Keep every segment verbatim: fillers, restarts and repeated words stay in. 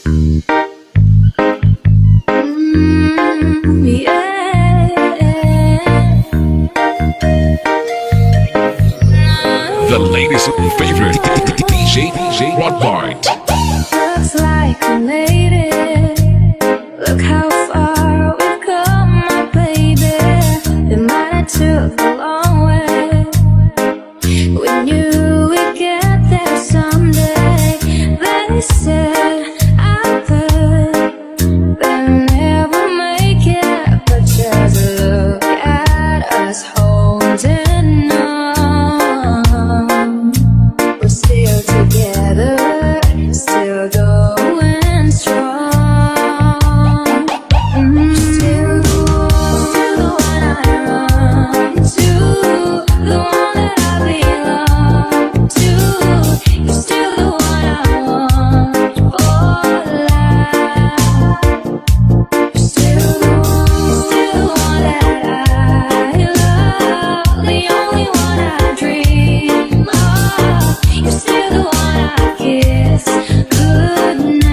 The latest favorite D J, D J Rodbart. Looks like we made it. Look how far we've come, my baby. It might have took a long way. We knew we'd get there someday. They said I bet they'll never make it, but just look at us holding on. We're still together, still going strong. Mm-hmm. Still, still the one I run to, the one that I belong to. You're still the one I want for life. You're still the one, still the one that I love, the only one I dream of. You're still the one I kiss goodnight.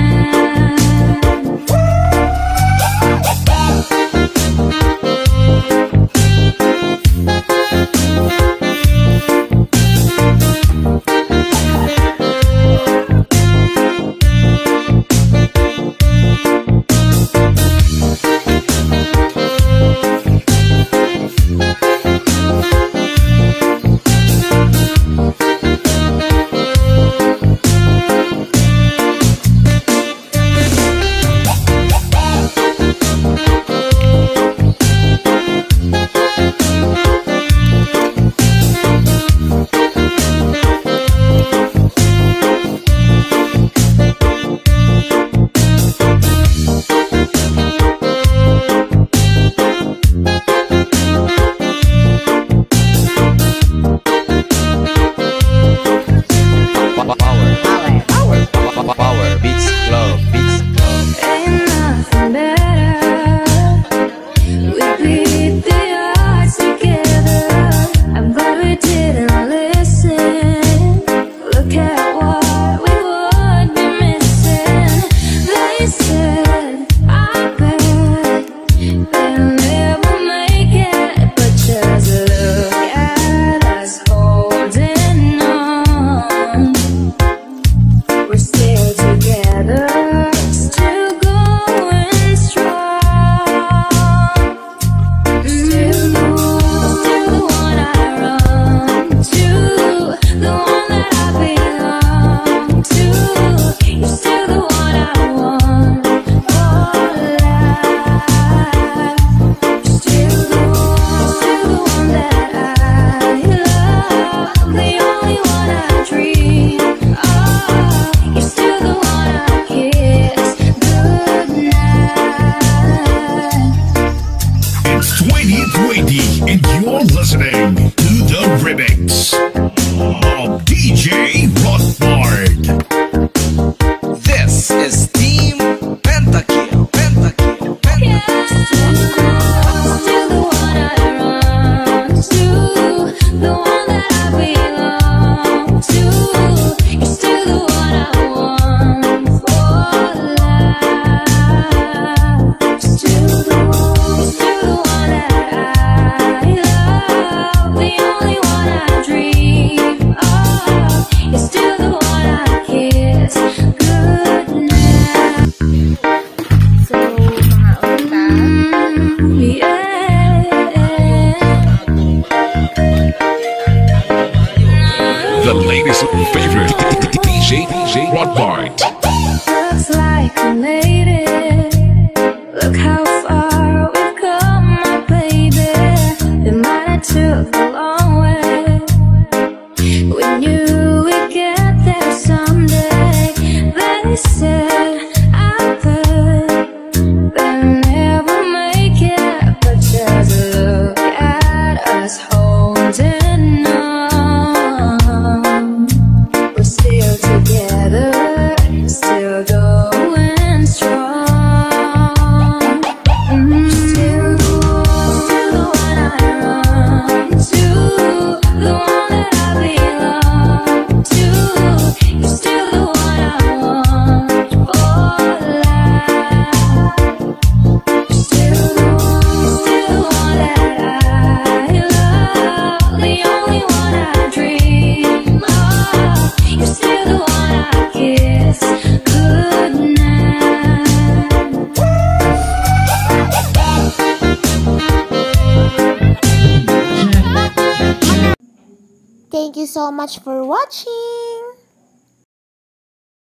And you're listening to the remix of D J Rodbart. This is Team Pentakill. Pentakill. Pentakill. Still the one I run to, the one that I belong to. You're still the one I want for life. Still the one, still the one that I love, the only one I dream of. You're still the one I kiss goodnight. So, mga unta, yeah. The latest favorite D J, D J Rodbart. Looks like we made it. Look how far we've come, my baby. It might have took a long way. We knew we'd get there someday. They said I bet they'll never make it, but just look at us holding on. We're still together, you so much for watching.